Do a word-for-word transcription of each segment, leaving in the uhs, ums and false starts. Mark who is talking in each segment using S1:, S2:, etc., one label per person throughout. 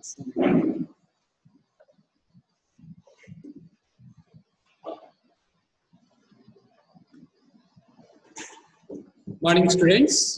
S1: Morning, students.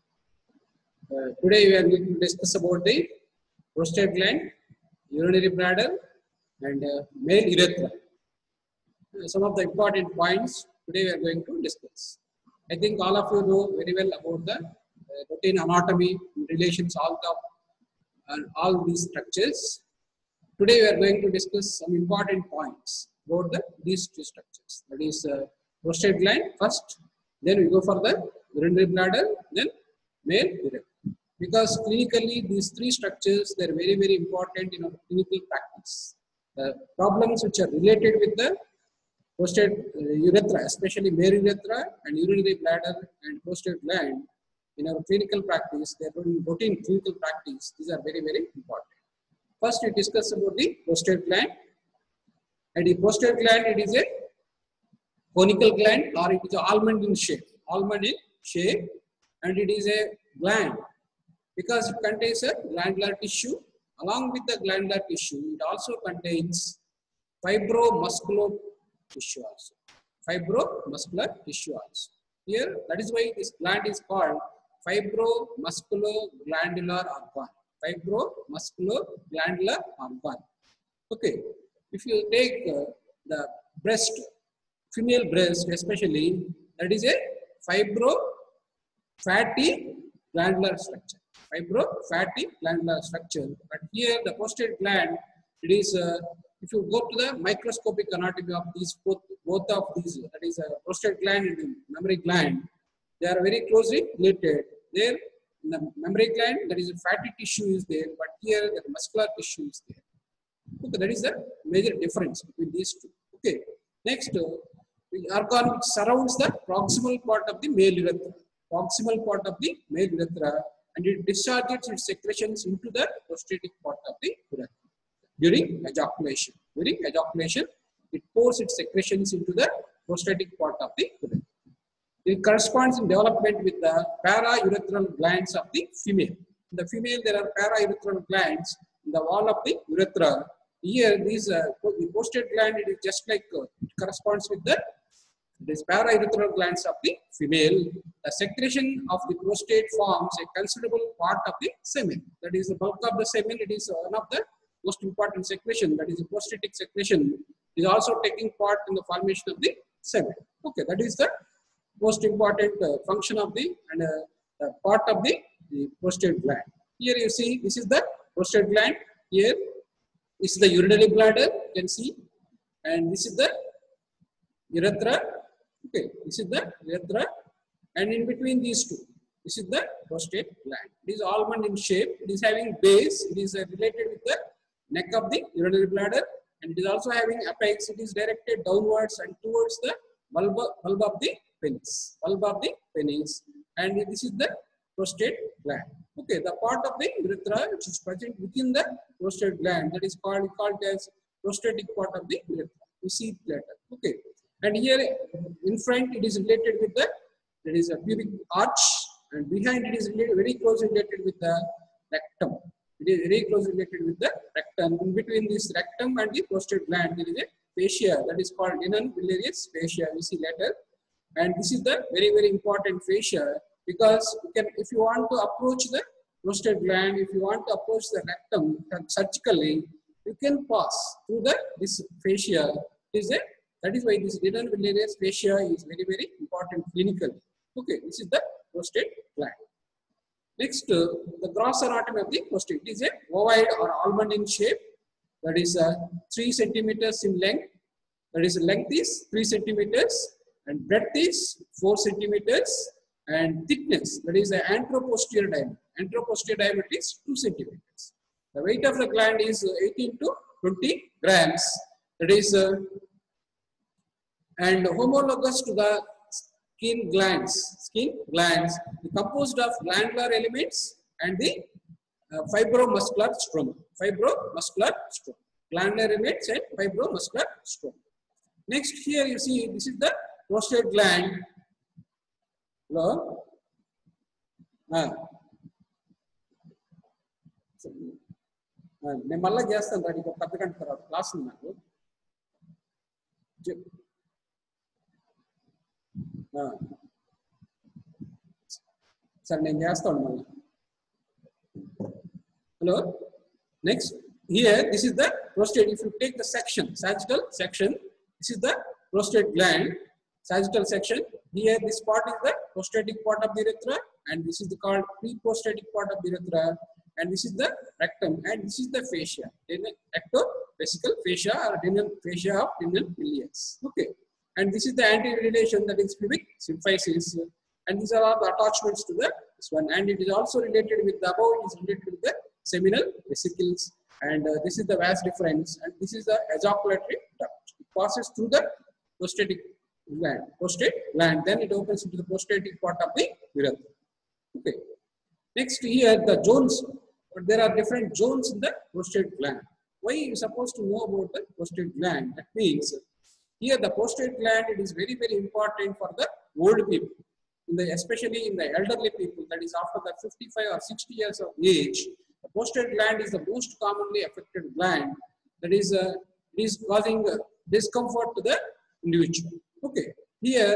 S1: Uh, today we are going to discuss about the prostate gland, urinary bladder, and uh, male urethra. Uh, some of the important points today we are going to discuss. I think all of you know very well about the uh, routine anatomy, relations, all the and all these structures. Today we are going to discuss some important points about the, these two structures. That is uh, prostate gland first, then we go for the urinary bladder, then male urethra. Because clinically these three structures, they are very very important in our clinical practice. The problems which are related with the prostate uh, urethra, especially male urethra and urinary bladder and prostate gland, in our clinical practice, they are in routine clinical practice. These are very very important. First, we discuss about the prostate gland. And the prostate gland, it is a conical gland or it is a almond in shape. Almond in shape, and it is a gland because it contains a glandular tissue. Along with the glandular tissue, it also contains fibromuscular tissue also. Fibromuscular tissue also. Here, that is why this gland is called fibromuscular glandular organ. Fibromuscular glandular organ. Okay, if you take uh, the breast, female breast especially, that is a fibro fatty glandular structure. Fibro fatty glandular structure. But here the prostate gland, it is uh, if you go to the microscopic anatomy of these both, both of these, that is a prostate gland and the mammary gland, they are very closely related. There, in the mammary gland, there is a fatty tissue is there, but here the muscular tissue is there. Okay, that is the major difference between these two. Okay, next, uh, the organ which surrounds the proximal part of the male urethra. Proximal part of the male urethra, and it discharges its secretions into the prostatic part of the urethra during ejaculation. During ejaculation, it pours its secretions into the prostatic part of the urethra. It corresponds in development with the paraurethral glands of the female. In the female, there are paraurethral glands in the wall of the urethra. Here, these uh, the prostate gland, it is just like uh, it corresponds with the these paraurethral glands of the female. The secretion of the prostate forms a considerable part of the semen. That is the bulk of the semen. It is one of the most important secretion. That is the prostatic secretion. Is also taking part in the formation of the semen. Okay, that is the most important uh, function of the and uh, the part of the, the prostate gland. Here you see this is the prostate gland. Here this is the urinary bladder. You can see, and this is the urethra. Okay, this is the urethra, and in between these two, this is the prostate gland. It is almond in shape. It is having base. It is uh, related with the neck of the urinary bladder, and it is also having apex. It is directed downwards and towards the vulva, vulva of the penis. Vulva of the penis, and this is the prostate gland. Okay, the part of the urethra which is present within the prostate gland, that is called called as prostatic part of the urethra. We see it later. Okay. And here in front it is related with the, there is a pubic arch, and behind it is related, very closely related with the rectum. It is very closely related with the rectum. In between this rectum and the prostate gland, there is a fascia that is called Denon biliaris fascia. We see later. And this is the very very important fascia because you can, if you want to approach the prostate gland, if you want to approach the rectum surgically, you can pass through the this fascia. It is a That is why this Denon biliaris fascia is very, very important clinically. Okay, this is the prostate gland. Next, uh, the gross anatomy of the prostate. It is a ovoid or almond in shape. That is uh, three centimeters in length. That is length is three centimeters and breadth is four centimeters and thickness, that is the anteroposterior diameter. Anteroposterior diameter is two centimeters. The weight of the gland is eighteen to twenty grams. That is uh, and homologous to the skin glands. Skin glands composed of glandular elements and the uh, fibromuscular stroma. Fibromuscular stroma. Glandular elements and fibromuscular stroma. Next, here you see this is the prostate gland. Hello. Ah. నేను మళ్ళీ చేస్తాను దానికి ఒక పది గంటల తర్వాత class ఉంది నాకు. సరే నేను చేస్తాను మళ్ళీ. Hello, next here this is the prostate. If you take the section, sagittal section, this is the prostate gland, sagittal section. Here this part is the prostatic part of the urethra, and this is the called pre-prostatic part of the urethra, and this is the rectum, and this is the fascia, rectovesical fascia or renal fascia of renal ileus. Okay, and this is the anterior relation, that is pubic symphysis, and these are all the attachments to the this one, and it is also related with the above. It is related with the seminal vesicles, and uh, this is the vas deferens, and this is the ejaculatory duct. It passes through the prostatic gland, prostate gland, then it opens into the prostatic part of the urethra. Okay. Next here the zones, but there are different zones in the prostate gland. Why you are supposed to know about the prostate gland? That means here the prostate gland, it is very very important for the old people, in the, especially in the elderly people, that is after the fifty-five or sixty years of age. The prostate gland is the most commonly affected gland, that is uh, is causing uh, discomfort to the individual. Okay, here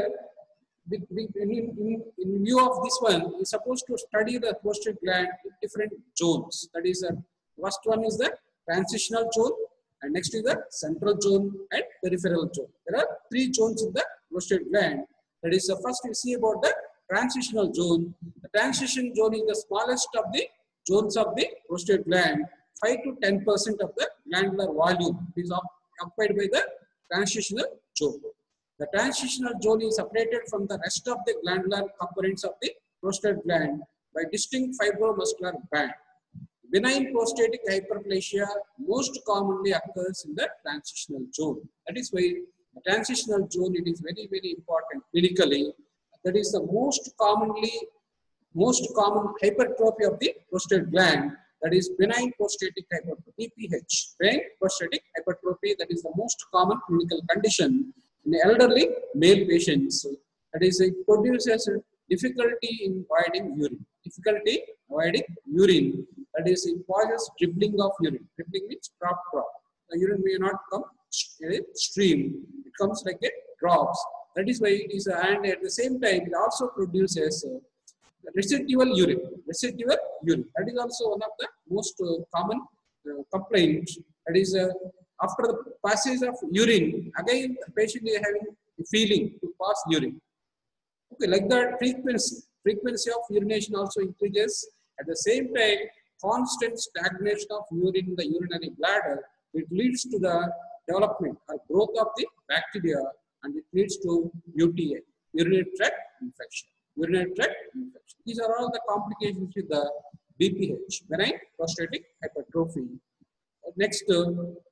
S1: in, in, in view of this one, we are supposed to study the prostate gland in different zones. That is, uh, first one is the transitional zone, and next is the central zone and peripheral zone. There are three zones in the prostate gland. That is, uh, first we see about the transitional zone. The transition zone is the smallest of the zones of the prostate gland. five to ten percent of the glandular volume is occupied by the transitional zone. The transitional zone is separated from the rest of the glandular components of the prostate gland by distinct fibromuscular band. Benign prostatic hyperplasia most commonly occurs in the transitional zone. That is why the transitional zone, it is very very important clinically. That is the most commonly most common hypertrophy of the prostate gland, that is benign prostatic hypertrophy, B P H, benign prostatic hypertrophy. That is the most common clinical condition in elderly male patients. That is, it produces difficulty in avoiding urine. Difficulty avoiding urine. That is, it causes dribbling of urine. Dribbling means drop drop. The urine may not come in a stream. It comes like a drops. That is why it is, and at the same time, it also produces uh, residual urine. Residual urine. That is also one of the most uh, common uh, complaints. That is, uh, after the passage of urine, again the patient is having a feeling to pass urine. Okay, like that frequency, frequency of urination also increases. At the same time, constant stagnation of urine in the urinary bladder, it leads to the development or growth of the bacteria, and it leads to U T I, urinary tract infection. Urinary tract infection. These are all the complications with the B P H, benign prostatic hypertrophy. Next, uh,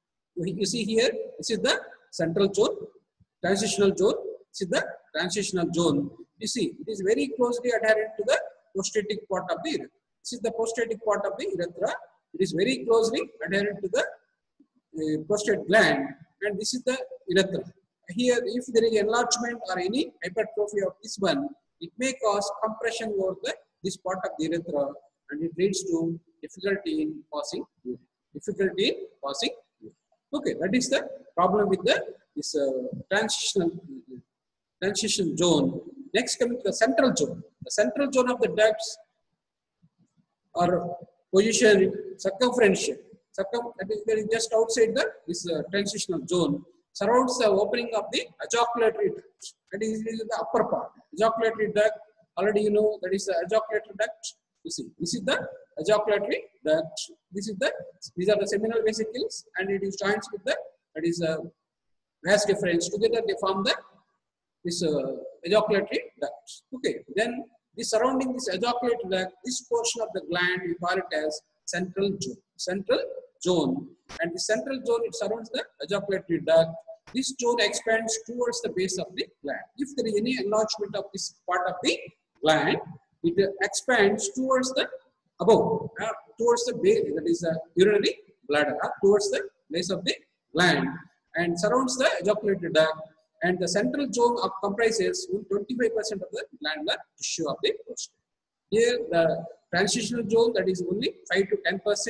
S1: you see here, this is the central zone, transitional zone. This is the transitional zone. You see, it is very closely adherent to the prostatic part of the urethra. This is the prostatic part of the urethra. It is very closely adherent to the uh, prostate gland, and this is the urethra. Here, if there is enlargement or any hypertrophy of this one, it may cause compression over the this part of the urethra, and it leads to difficulty in passing urine. Difficulty in passing urine. Okay, that is the problem with the this uh, transitional transition zone. Next, coming to the central zone. The central zone of the ducts are positioned circumferential. Circum that is, that is just outside the this uh, transitional zone. Surrounds the opening of the ejaculatory duct. That is, is the upper part. Ejaculatory duct, already you know that is the ejaculatory duct. You see, this is the ejaculatory duct. This is the, these are the seminal vesicles, and it is joined with the, that is a vas deferens. Together they form the this uh, ejaculatory duct. Okay, then this surrounding this ejaculatory duct, this portion of the gland, we call it as central zone. Central zone, and the central zone, it surrounds the ejaculatory duct. This zone expands towards the base of the gland. If there is any enlargement of this part of the gland, it expands towards the above, uh, towards the base, that is the urinary bladder, uh, towards the base of the gland, and surrounds the ejaculatory duct. And the central zone of comprises twenty-five percent of the glandular tissue of the prostate. Here, the transitional zone, that is only five to ten percent,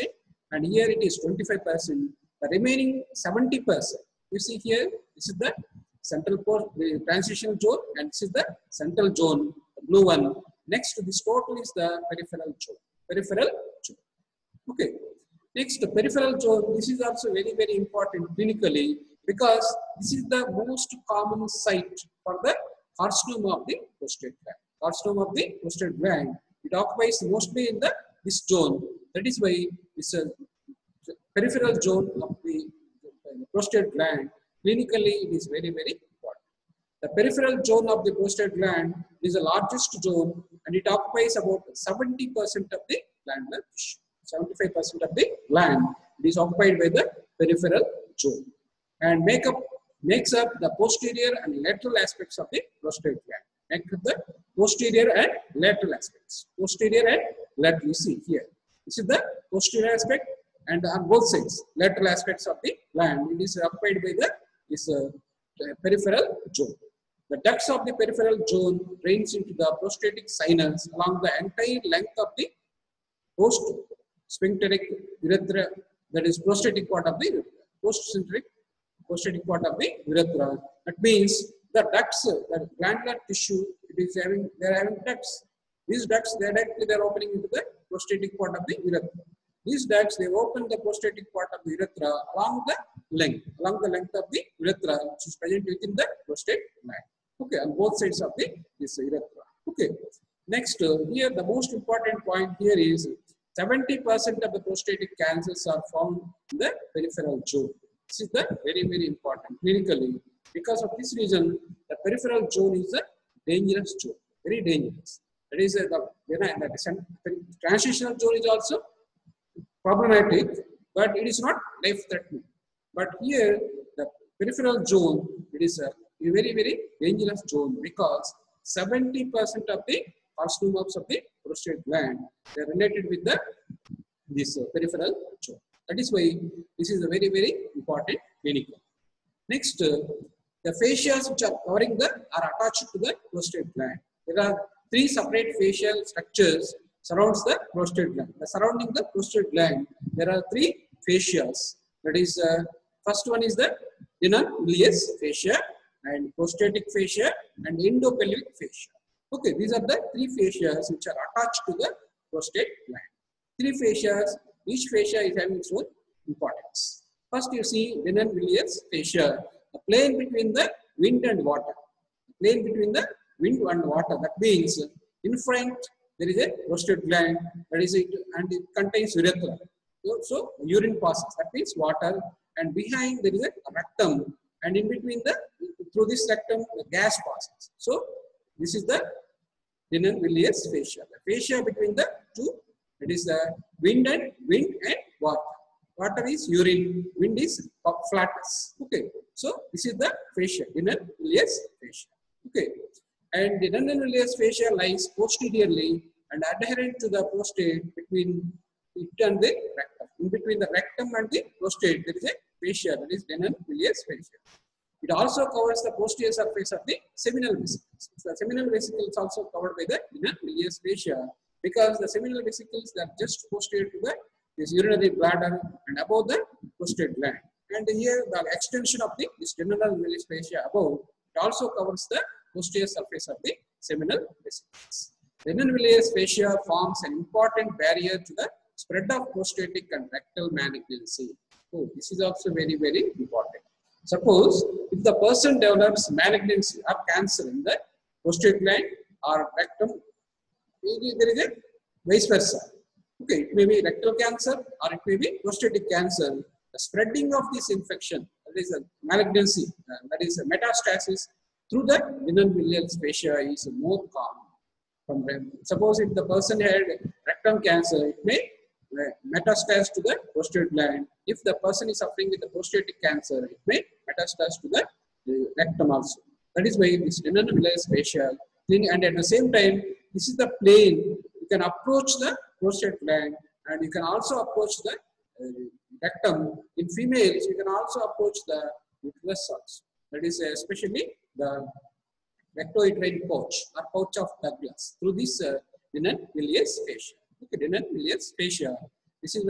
S1: and here it is twenty-five percent. The remaining seventy percent, you see here, this is the central post, the transition zone, and this is the central zone, the blue one. Next to this total is the peripheral zone. Peripheral zone. Okay. Next, the peripheral zone. This is also very very important clinically because this is the most common site for the carcinoma of the prostate gland. Carcinoma of the prostate gland. It occupies mostly in the this zone. That is why this uh, peripheral zone of the, the prostate gland. Clinically, it is very very important. The peripheral zone of the prostate gland is the largest zone, and it occupies about seventy percent of the glandular tissue. seventy-five percent of the gland it is occupied by the peripheral zone, and make up makes up the posterior and lateral aspects of the prostate gland. Make up the posterior and lateral aspects. Posterior and lateral. You see here. This is the posterior aspect, and on both sides, lateral aspects of the gland. It is occupied by the this uh, peripheral zone. The ducts of the peripheral zone drains into the prostatic sinus along the entire length of the post sphincteric urethra, that is prostatic part of the urethra. Post-sphincteric prostatic part of the urethra. That means the ducts, the glandular tissue, it is having, they are having ducts. These ducts, they are directly they are opening into the prostatic part of the urethra. These ducts, they open the prostatic part of the urethra along the length, along the length of the urethra, which is present within the prostate gland. Okay, on both sides of the this urethra. Okay. Next, uh, here the most important point here is seventy percent of the prostatic cancers are found in the peripheral zone. This is the very very important clinically. Because of this reason, the peripheral zone is a dangerous zone, very dangerous. That is uh, the, you know, the transitional zone is also problematic, but it is not life-threatening. But here, the peripheral zone, it is a very very dangerous zone because seventy percent of the carcinomas of the prostate gland they are related with the this uh, peripheral zone. That is why this is a very very important clinical. Next, uh, the fascias which are covering the are attached to the prostate gland. There are three separate facial structures surrounds the prostate gland. The surrounding the prostate gland, there are three fascias. That is, uh, first one is the inner ileus fascia, and prostatic fascia, and endopelvic fascia. Okay, these are the three fascias which are attached to the prostate gland. Three fascias, each fascia is having its own importance. First, you see Denon-Villiers fascia, the plane between the wind and water. The plane between the wind and water. That means in front there is a prostate gland, that is it, and it contains urethra. So, so urine passes. That means water, and behind there is a rectum, and in between the through this rectum the gas passes. So this is the Denon-Villiers fascia. The fascia between the two, it is the wind and wind and water. Water is urine, wind is flatus. Okay, so this is the fascia, Denon-Villiers fascia. Okay, and the Denon-Villiers fascia lies posteriorly and adherent to the prostate between it and the rectum. In between the rectum and the prostate, there is a fascia, that is Denon-Villiers fascia. It also covers the posterior surface of the seminal vesicles. The seminal vesicles is also covered by the Denon-Villiers fascia because the seminal vesicles are just posterior to the this urinary bladder and above the prostate gland. And here the extension of the this Denon-Villiers fascia above, it also covers the posterior surface of the seminal vesicles. Denon-Villiers fascia forms an important barrier to the spread of prostatic and rectal malignancy. Oh, this is also very very important. Suppose if the person develops malignancy or cancer in the prostate gland or rectum, there is a vice versa. Okay, it may be rectal cancer or it may be prostatic cancer. The spreading of this infection, that is a malignancy, uh, that is a metastasis through the Denon-Villiers fascia is more common. From suppose if the person had rectum cancer, it may metastase to the prostate gland. If the person is suffering with the prostatic cancer, it may metastase to the rectum also. That is why this Denon-Villiers fascia, and at the same time, this is the plane you can approach the prostate gland, and you can also approach the uh, rectum. In females, you can also approach the uterus also. That is uh, especially the rectouterine pouch or pouch of Douglas through this uh, Denon-Villiers fascia. Okay, Denon-Villiers fascia. This is why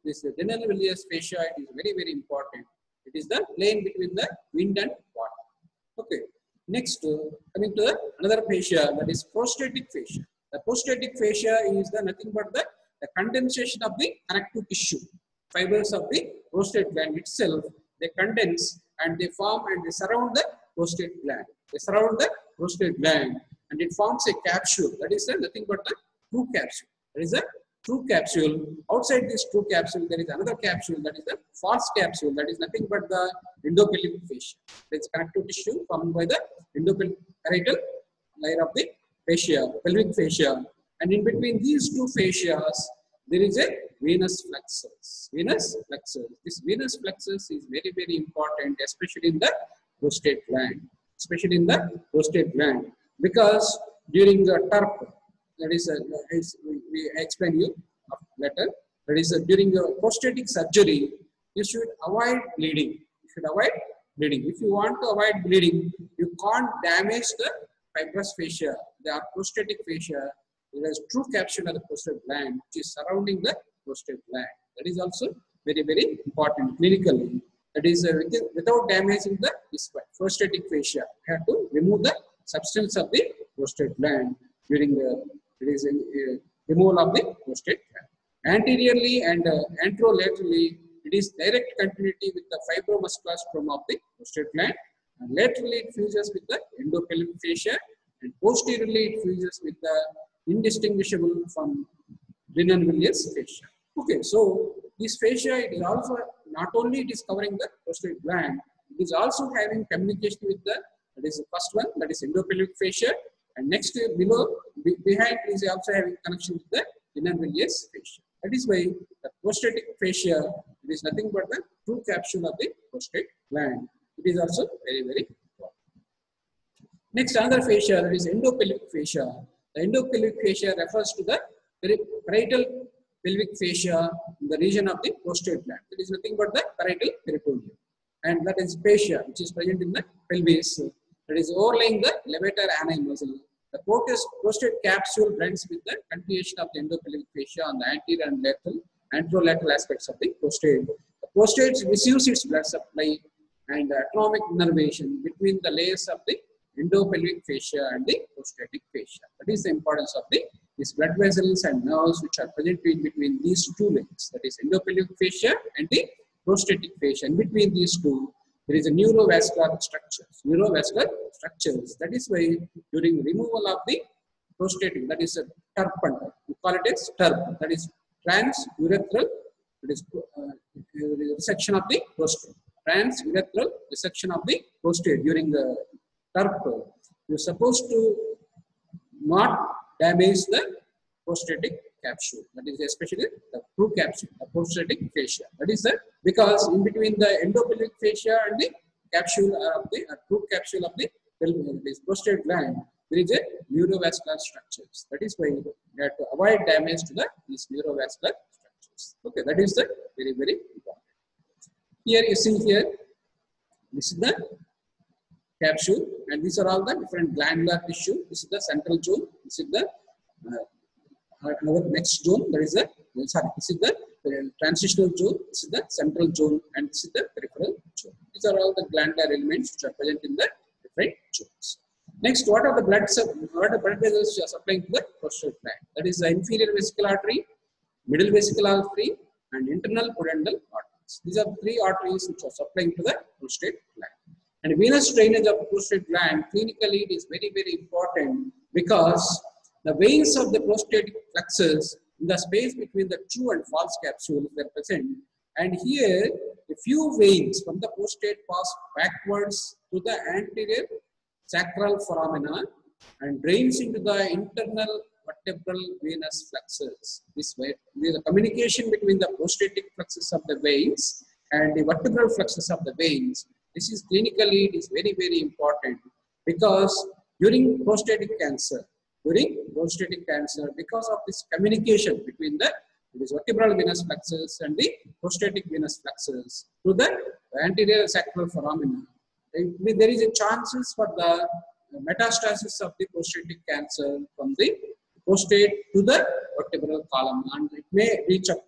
S1: this Denner-Villiers fascia, it is very, very important. It is the plane between the wind and water. Okay. Next, uh, coming to the another fascia, that is prostatic fascia. The prostatic fascia is the nothing but the, the condensation of the connective tissue. Fibers of the prostate gland itself, they condense and they form and they surround the prostate gland. They surround the prostate gland and it forms a capsule. That is a, nothing but the true capsule. That is a true capsule. Outside this true capsule, there is another capsule, that is the false capsule. That is nothing but the endopelvic fascia. There is connective tissue formed by the endopelvic layer of the fascia, pelvic fascia. And in between these two fascias, there is a venous flexus. Venous flexus. This venous flexus is very, very important, especially in the prostate gland. Especially in the prostate gland. Because during the T E R P, that is, a, is we, we explain you later, that is a, during the prostatic surgery, you should avoid bleeding. You should avoid bleeding. If you want to avoid bleeding, you can't damage the fibrous fascia, the prostatic fascia. There is true capsule of the prostate gland, which is surrounding the prostate gland. That is also very, very important clinically. That is, uh, without damaging the this prostatic fascia, you have to remove the substance of the prostate gland during the it is a, a removal of the prostate gland. Anteriorly and uh, anterolaterally, it is direct continuity with the fibromuscular stroma of the prostate gland. And laterally, it fuses with the endopelvic fascia, and posteriorly, it fuses with the indistinguishable from Denner-Villiers fascia. Okay, so this fascia, it is also not only it is covering the prostate gland, it is also having communication with the, that is the first one, that is endopelvic fascia, and next below, be, behind is also having connection with the Denner-Villiers fascia. That is why the prostatic fascia, it is nothing but the true capsule of the prostate gland. It is also very, very important. Next, another fascia, that is endopelvic fascia. The endopelvic fascia refers to the parietal pelvic fascia in the region of the prostate gland. It is nothing but the parietal peritoneum. And that is fascia, which is present in the pelvis. That is overlaying the levator ani muscle. The prostate capsule blends with the continuation of the endopelvic fascia on the anterior and lateral, anterolateral aspects of the prostate. The prostate receives its blood supply and autonomic innervation between the layers of the endopelvic fascia and the prostatic fascia. That is the importance of the these blood vessels and nerves which are present in between these two layers. That is endopelvic fascia and the prostatic fascia. In between these two, there is a neurovascular structures. Neurovascular structures. That is why during removal of the prostatic, that is a T E R P, we call it as T E R P. That is transurethral. That is uh, resection of the prostate. Transurethral resection of the prostate during the T E R P. You are supposed to not damage the prostatic capsule. That is especially the true capsule, the prostatic fascia. That is the because in between the endopelvic fascia and the capsule of the uh, true capsule of the this prostate gland, there is a neurovascular structures. That is why you have to avoid damage to the these neurovascular structures. Okay, that is the very, very important. Here you see here, this is the capsule, and these are all the different glandular tissue. This is the central zone. This is the uh, another next zone. There is a sorry. This is the uh, transitional zone. This is the central zone, and this is the peripheral zone. These are all the glandular elements which are present in the different zones. Next, what are the blood what are the blood vessels which are supplying to the prostate gland? That is the inferior vesical artery, middle vesical artery, and internal pudendal arteries. These are three arteries which are supplying to the prostate gland. And venous drainage of the prostate gland, clinically it is very, very important because the veins of the prostatic plexus in the space between the true and false capsules are present. And here, a few veins from the prostate pass backwards to the anterior sacral foramina and drains into the internal vertebral venous flexus. This way, the communication between the prostatic plexus of the veins and the vertebral flexus of the veins. This is clinically, it is very, very important because during prostatic cancer, during prostatic cancer, because of this communication between the this vertebral venous plexus and the prostatic venous plexus to the anterior sacral foramina, there is a chances for the metastasis of the prostatic cancer from the prostate to the vertebral column, and it may reach up to the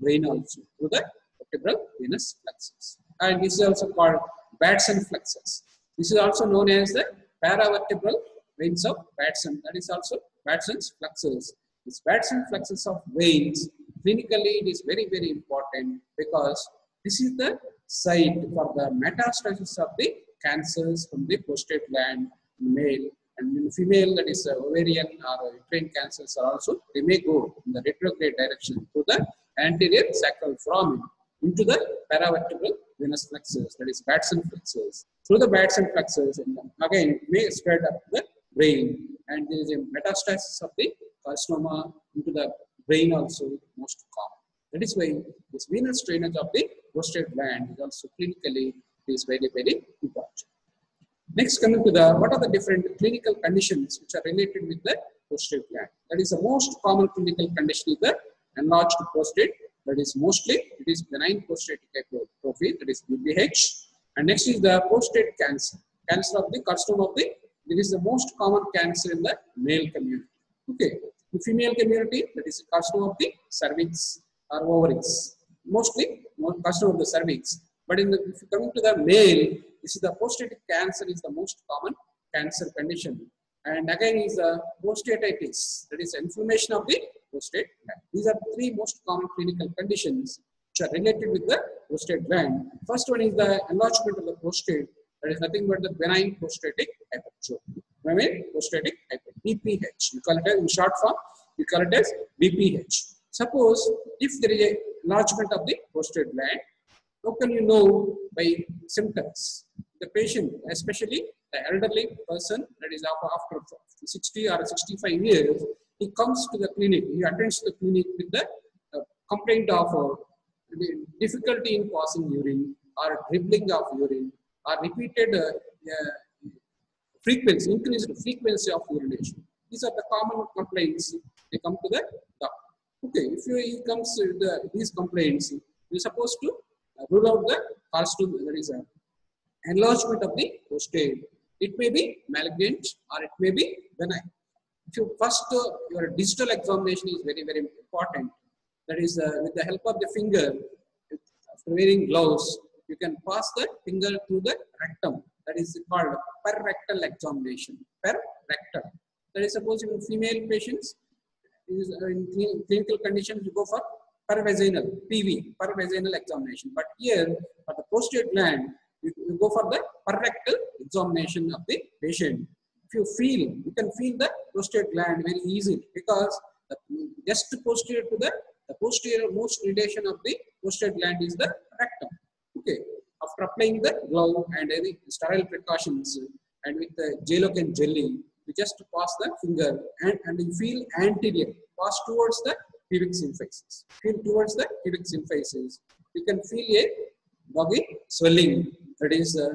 S1: brain also through the vertebral venous plexus. And this is also called Batson plexus. This is also known as the paravertebral veins of Batson. That is also Batson's plexus. This Batson plexus of veins, clinically it is very, very important because this is the site for the metastasis of the cancers from the prostate gland in male, and in female, that is uh, ovarian or uterine cancers are also, they may go in the retrograde direction to the anterior sacral foramen into the paravertebral venous plexus, that is Batson plexus. Through the Batson plexus, and again it may spread up the brain, and there is a metastasis of the carcinoma into the brain also most common. That is why this venous drainage of the prostate gland is also clinically is very, very important. Next, coming to the what are the different clinical conditions which are related with the prostate gland. That is the most common clinical condition is the enlarged prostate. That is mostly it is benign prostatic hypertrophy, that is B P H. And next is the prostate cancer. Cancer of the carcinoma of the, this is the most common cancer in the male community. Okay. The female community, that is carcinoma of the cervix or ovaries. Mostly carcinoma of the cervix. But in the, if you coming to the male, this is the prostatic cancer is the most common cancer condition. And again is the prostatitis, that is inflammation of the prostate gland. These are the three most common clinical conditions which are related with the prostate gland. First one is the enlargement of the prostate, that is nothing but the benign prostatic hypertrophy. Benign prostatic hypertrophy, B P H. You call it as, in short form, you call it as B P H. Suppose if there is a enlargement of the prostate gland, how can you know by symptoms? The patient, especially the elderly person, that is after sixty or sixty-five years, he comes to the clinic, he attends the clinic with the uh, complaint of uh, difficulty in passing urine or dribbling of urine or repeated uh, uh, frequency, increased frequency of urination. These are the common complaints. They come to the doctor. Okay, if you, he comes with the, these complaints, you're supposed to rule out the carcinoma, that is an enlargement of the prostate. It may be malignant or it may be benign. If you first, uh, your digital examination is very, very important. That is, uh, with the help of the finger, after wearing gloves, you can pass the finger through the rectum. That is called perrectal examination. Perrectal. That is, suppose in female patients, is, uh, in clinical conditions, you go for pervaginal, P V, pervaginal examination. But here, for the prostate gland, you, you go for the perrectal examination of the patient. If you feel, you can feel the prostate gland very easily because the, just posterior to the, the posterior most relation of the prostate gland is the rectum. Okay. After applying the glove and any sterile precautions and with the J-Locan jelly, you just pass the finger and, and you feel anterior, pass towards the pubic symphysis. Feel towards the pubic symphysis. You can feel a boggy swelling, that is uh,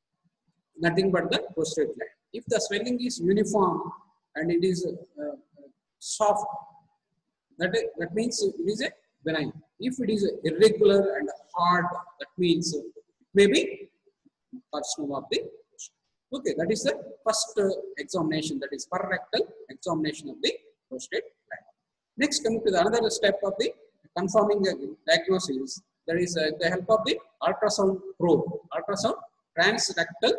S1: nothing but the prostate gland. If the swelling is uniform and it is uh, soft, that, is, that means it is a benign. If it is irregular and hard, that means it may be carcinoma of the prostate. Okay, that is the first uh, examination, that is perrectal examination of the prostate gland. Next, coming to the another step of the confirming the diagnosis, that is uh, the help of the ultrasound probe, ultrasound transrectal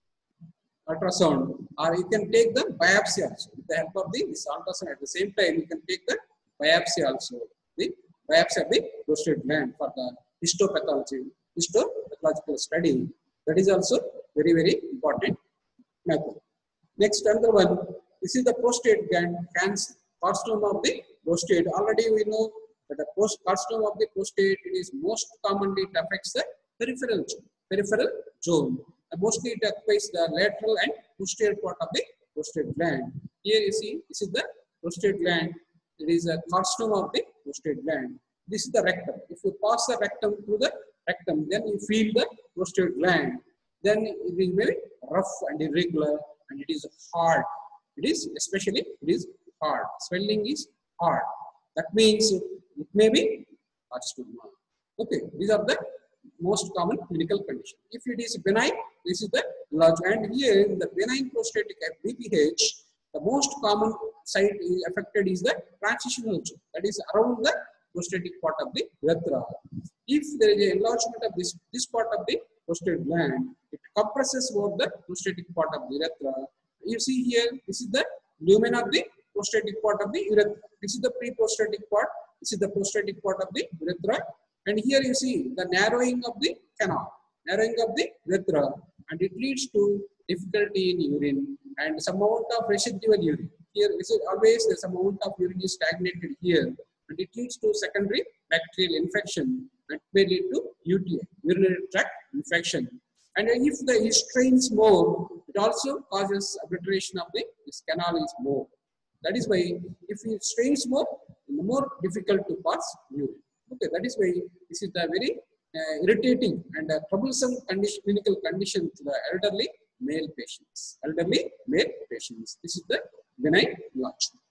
S1: ultrasound, or you can take the biopsy also. With the help of the this ultrasound, at the same time you can take the biopsy also, the biopsy of the prostate gland for the histopathology, histopathological study. That is also very, very important method. Next, another one, this is the prostate gland cancer, carcinoma of the prostate. Already we know that the post carcinoma of the prostate, it is most commonly, it affects the peripheral zone, peripheral zone. And mostly it occupies the lateral and posterior part of the prostate gland. Here you see, this is the prostate gland. It is a carcinoma of the prostate gland. This is the rectum. If you pass the rectum through the rectum, then you feel the prostate gland. Then it is very rough and irregular, and it is hard. It is especially it is hard. Swelling is hard. That means it may be carcinoma. Okay, these are the most common clinical condition. If it is benign, this is the large. And here in the benign prostatic B P H, the most common site is affected is the transitional zone. That is around the prostatic part of the urethra. If there is an enlargement of this, this part of the prostate gland, it compresses over the prostatic part of the urethra. You see here, this is the lumen of the prostatic part of the urethra. This is the pre-prostatic part. This is the prostatic part of the urethra. And here you see the narrowing of the canal, narrowing of the urethra, and it leads to difficulty in urine and some amount of residual urine. Here is always some amount of urine is stagnated here, and it leads to secondary bacterial infection that may lead to U T I, urinary tract infection. And if the it strains more, it also causes obliteration of the this canal is more. That is why if it strains more, the more difficult to pass urine. Okay, that is why this is the very uh, irritating and uh, troublesome condition, clinical condition to the elderly male patients. Elderly male patients. This is the benign enlargement.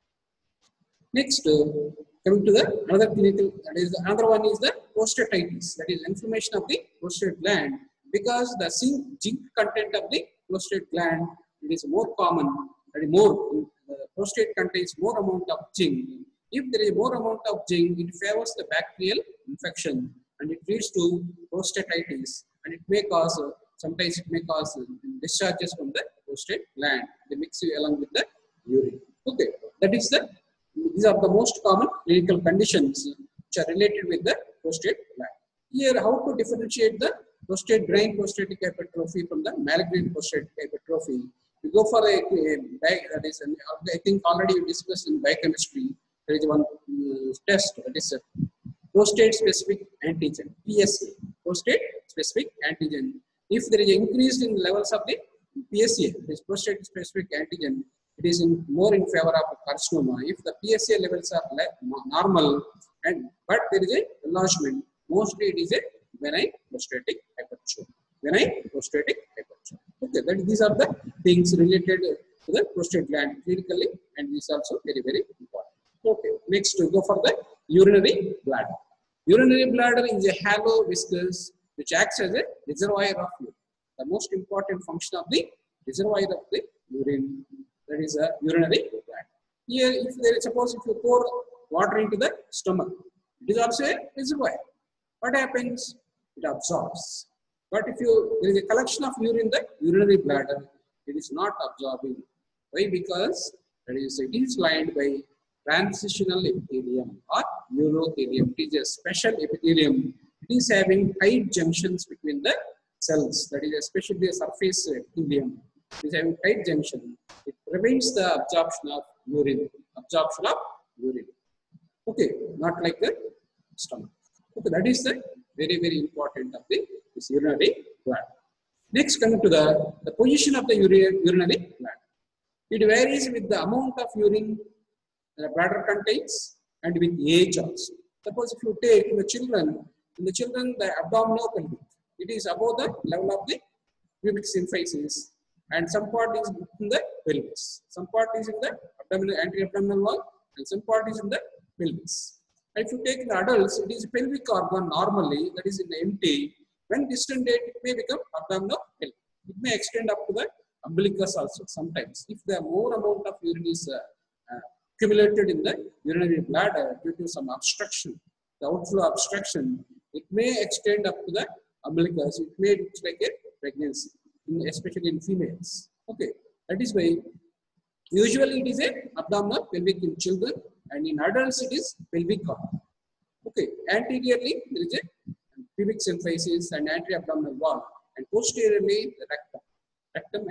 S1: Next, uh, coming to the another clinical, that is the another one is the prostatitis. That is inflammation of the prostate gland, because the zinc, zinc content of the prostate gland it is more common. That is more uh, prostate contains more amount of zinc. If there is more amount of zinc, it favors the bacterial infection and it leads to prostatitis, and it may cause uh, sometimes it may cause uh, discharges from the prostate gland. They mix you along with the urine. Okay, that is the these are the most common clinical conditions which are related with the prostate gland. Here, how to differentiate the prostate benign prostatic hypertrophy from the malignant prostatic hypertrophy? We go for a, a that is an, I think already we discussed in biochemistry. There is one uh, test that is a prostate specific antigen, P S A, prostate specific antigen. If there is increase in levels of the P S A, this prostate specific antigen, it is in more in favor of carcinoma. If the P S A levels are normal and but there is a enlargement, mostly it is a benign prostatic hypertrophy. Benign prostatic hypertrophy. Okay, that these are the things related to the prostate gland clinically, and this is also very very important. Okay, next we go for the urinary bladder. Urinary bladder is a hollow viscous which acts as a reservoir of urine. The most important function of the reservoir of the urine, that is a urinary bladder. Here, if there is suppose if you pour water into the stomach, it is also a reservoir. What happens? It absorbs. But if you there is a collection of urine in the urinary bladder, it is not absorbing. Why? Because that is it is lined by transitional epithelium or urothelium. It is a special epithelium. It is having tight junctions between the cells. That is especially the surface epithelium. It is having tight junction. It prevents the absorption of urine. Absorption of urine. Okay, not like the stomach. Okay, that is the very very important of the this urinary bladder. Next, coming to the, the position of the urinary, urinary bladder. It varies with the amount of urine the bladder contains and with age also. Suppose if you take in the children, in the children the abdominopelvic, it is above the level of the pubic symphysis, and some part is in the pelvis. Some part is in the abdominal anti-abdominal wall, and some part is in the pelvis. And if you take the adults, it is pelvic organ normally, that is in the empty. When distended, it may become abdominopelvic. It may extend up to the umbilicus also sometimes. If the more amount of urine is uh, uh, accumulated in the urinary bladder due to some obstruction, the outflow obstruction, it may extend up to the umbilicus. It may look like a pregnancy, in, especially in females. Okay, that is why usually it is a abdominal pelvic in children, and in adults it is pelvic organ. Okay, anteriorly there is a pubic symphysis and anti-abdominal wall, and posteriorly the rectum. Rectum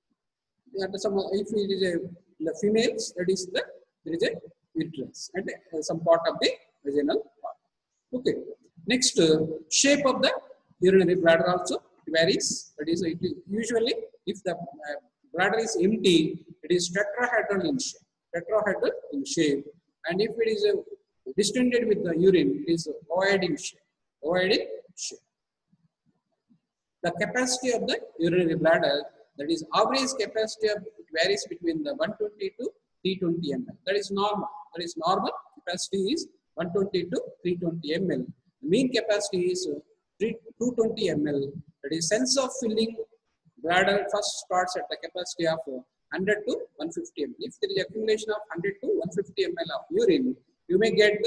S1: and some if it is a the females, that is the there is a uterus and uh, some part of the vaginal wall. Okay, next uh, shape of the urinary bladder also it varies. That is, it is usually if the uh, bladder is empty, it is tetrahedral in shape. Tetrahedral in shape, and if it is uh, distended with the urine, it is ovoid in shape. Ovoid in shape. The capacity of the urinary bladder, that is average capacity of it varies between the one twenty to three twenty milliliters. That is normal. That is normal capacity is one twenty to three twenty milliliters. The mean capacity is two hundred twenty milliliters. That is sense of filling bladder first starts at the capacity of one hundred to one hundred fifty milliliters. If there is accumulation of one hundred to one hundred fifty milliliters of urine, you may get the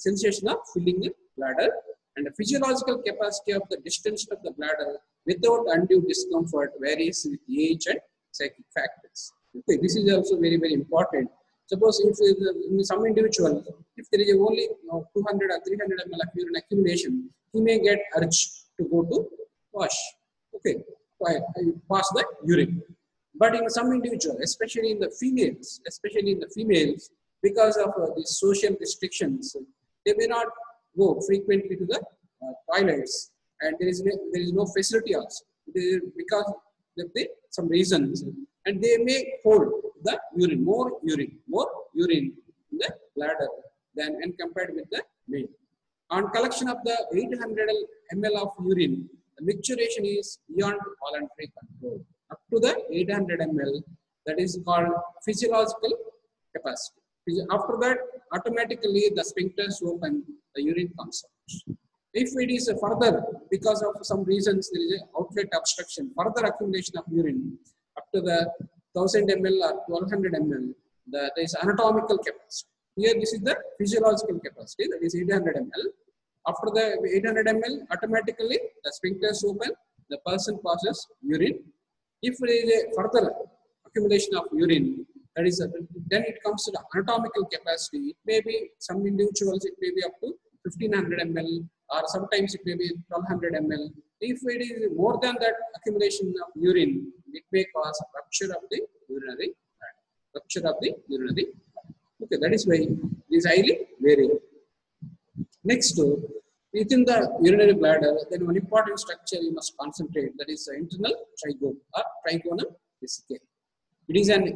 S1: sensation of filling the bladder, and the physiological capacity of the distension of the bladder without undue discomfort varies with age and psychic factors. Okay, this is also very, very important. Suppose if in some individual, if there is only you know, two hundred or three hundred milliliters of urine accumulation, he may get urge to go to wash. Okay, pass the urine. But in some individual, especially in the females, especially in the females, because of uh, the social restrictions, they may not go frequently to the uh, toilets, and there is no, there is no facility also because of the, some reasons, and they may hold the urine, more urine, more urine in the bladder than when compared with the male. On collection of the eight hundred milliliters of urine, the micturition is beyond voluntary control. Up to the eight hundred milliliters, that is called physiological capacity. After that, automatically the sphincters open, the urine comes out. If it is further, because of some reasons, there is an outlet obstruction, further accumulation of urine up to the one thousand milliliters or twelve hundred milliliters, the, there is anatomical capacity. Here, this is the physiological capacity, that is eight hundred milliliters. After the eight hundred milliliters, automatically the sphincters open, the person passes urine. If there is a further accumulation of urine, that is, a, then it comes to the anatomical capacity. It may be some individuals, it may be up to fifteen hundred milliliters, or sometimes it may be twelve hundred milliliters. If it is more than that accumulation of urine, it may cause rupture of the urinary bladder. Rupture of the urinary bladder. Okay, that is why it is highly variable. Next, within the urinary bladder, then one important structure you must concentrate, that is the internal trigone or trigonum vesicae. It is an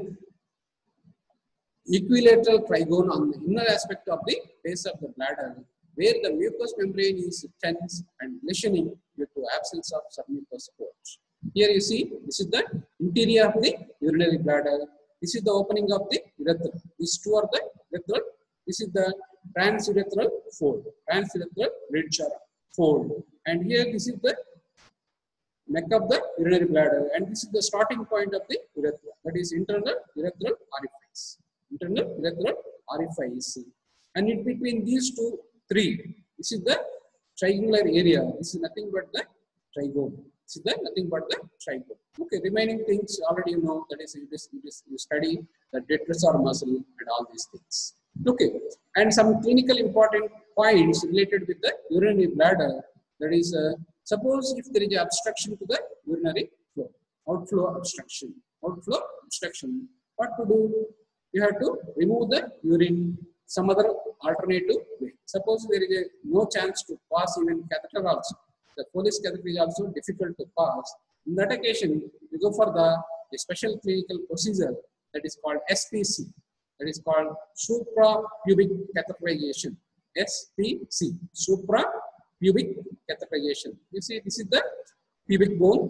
S1: equilateral trigone on the inner aspect of the base of the bladder, where the mucous membrane is tense and glistening due to absence of submucous support. Here you see, this is the interior of the urinary bladder. This is the opening of the urethra. These two are the urethral. This is the transurethral fold, transurethral ridge or fold. And here this is the neck of the urinary bladder, and this is the starting point of the urethra. That is internal urethral orifice. Internal urethral orifice. And in between these two, three, this is the triangular area. This is nothing but the trigone. This is the nothing but the trigone. Okay, remaining things already you know, that is you, just, you, just, you study the detrusor muscle and all these things. Okay, and some clinical important points related with the urinary bladder. That is, uh, suppose if there is an obstruction to the urinary flow, outflow obstruction, outflow obstruction, what to do? You have to remove the urine some other alternative way. Suppose there is a no chance to pass even catheter also. The Foley's catheter is also difficult to pass. In that occasion, you go for the a special clinical procedure that is called S P C. That is called suprapubic catheterization. S P C. Suprapubic catheterization. You see, this is the pubic bone.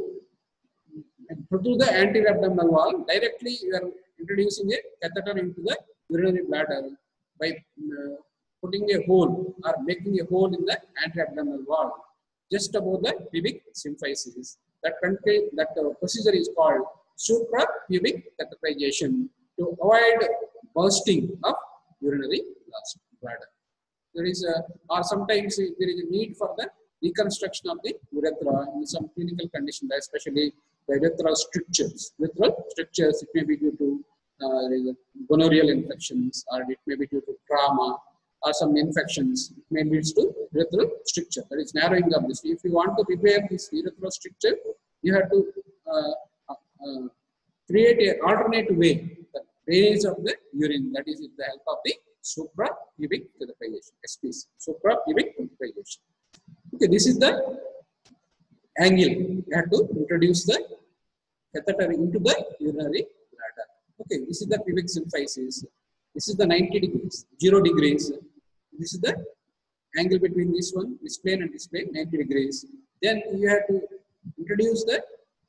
S1: And through the anterior abdominal wall, directly you are introducing a catheter into the urinary bladder by uh, putting a hole or making a hole in the anterior abdominal wall just above the pubic symphysis. That country, that uh, procedure is called suprapubic catheterization to avoid bursting of urinary bladder. There is a, or sometimes there is a need for the reconstruction of the urethra in some clinical conditions, especially the urethral strictures. Urethral strictures, it may be due to uh, gonorrheal infections, or it may be due to trauma, or some infections. It may lead to urethral stricture. That is narrowing of this. If you want to repair this urethral stricture, you have to uh, uh, create an alternate way, the drainage of the urine. That is with the help of the suprapubic catheterization. S P C. Suprapubic catheterization. Okay, this is the angle. You have to introduce the catheter into the urinary bladder. Okay, this is the pubic symphysis. This is the ninety degrees, zero degrees. This is the angle between this one, this plane and this plane, ninety degrees. Then you have to introduce the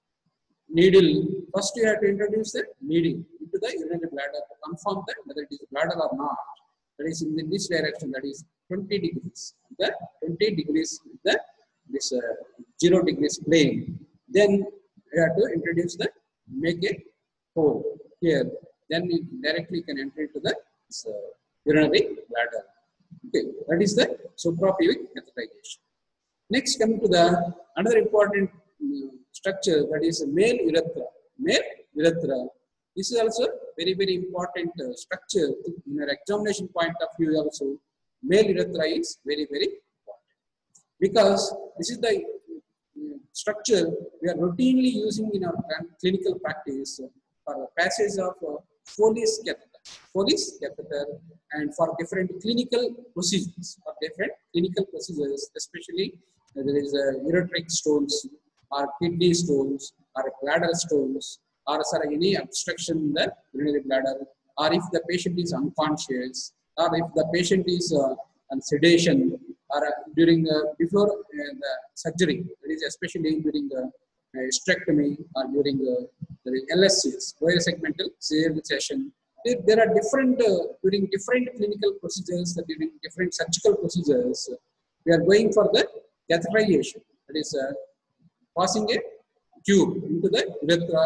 S1: needle. First, you have to introduce the needle into the urinary bladder to confirm that whether it is bladder or not. That is in this direction. That is twenty degrees. The twenty degrees, the this uh, zero degrees plane. Then you have to introduce the make a hole here. Then you directly can enter into the uh, urinary bladder. Okay. that is the suprapubic catheterization. Next, coming to the another important um, structure, that is male urethra. Male urethra. This is also very very important uh, structure in our examination point of view. Also, male urethra is very very important because this is the uh, structure we are routinely using in our clinical practice for the passage of uh, Foley's catheter, Foley's catheter, and for different clinical procedures, for different clinical procedures, especially uh, there is uh, ureteric stones, or kidney stones, or bladder stones, or sir, any obstruction in the urinary bladder, or if the patient is unconscious, or if the patient is uh, on sedation, or uh, during uh, before uh, the surgery, that is especially during the uh, hysterectomy or during uh, the L S Cs, lower segmental caesarean. There, there are different uh, during different clinical procedures, uh, during different surgical procedures, uh, we are going for the catheterization. That is uh, passing a tube into the urethra,